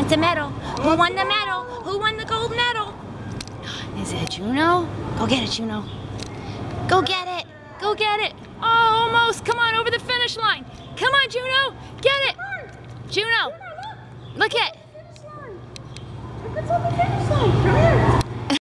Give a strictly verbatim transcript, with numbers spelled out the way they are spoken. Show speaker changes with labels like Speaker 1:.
Speaker 1: That's a medal. Who won the medal? Who won the gold medal? Is it Juno? Go get it, Juno. Go get it. Go get it. Oh, almost. Come on, over the finish line. Come on, Juno. Get it. Juno, look at.
Speaker 2: Look, it's on the finish line. Come here.